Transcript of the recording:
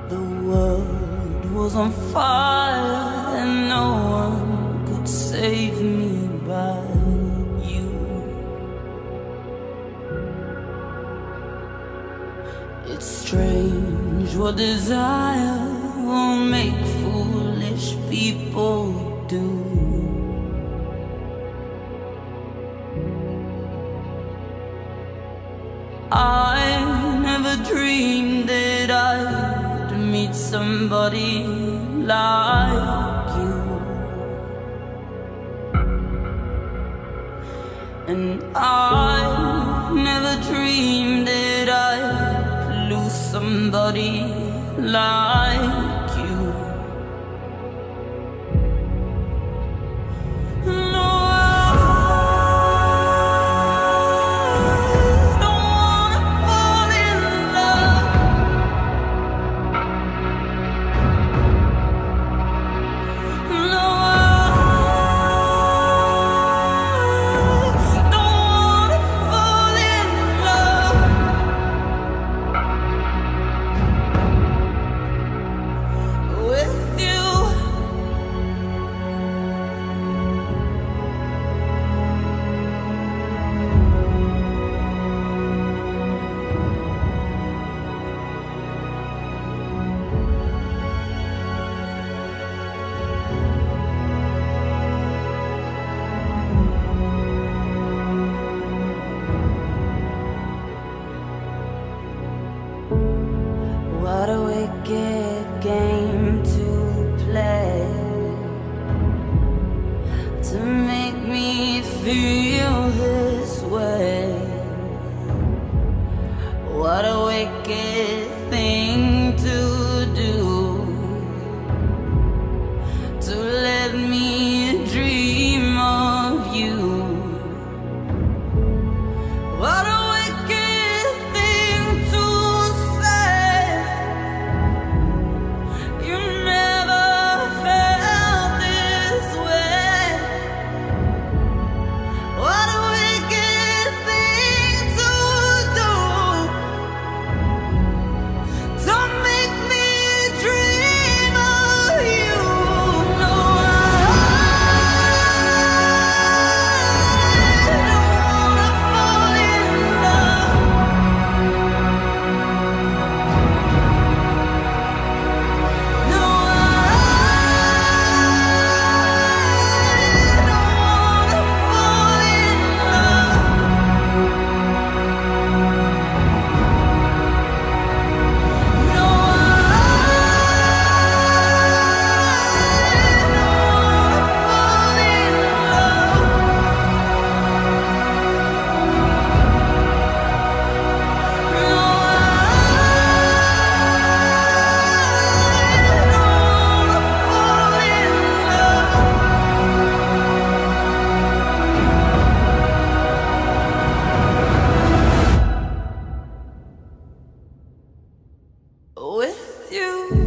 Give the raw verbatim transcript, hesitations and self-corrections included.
The world was on fire and no one could save me but you. It's strange what desire will make foolish people do. I never dreamed that I'd meet somebody like you, and I never dreamed that I'd lose somebody like you. No, what a wicked game to play, to make me feel this way. What a wicked thing to do, to let me dream of you. What a with you.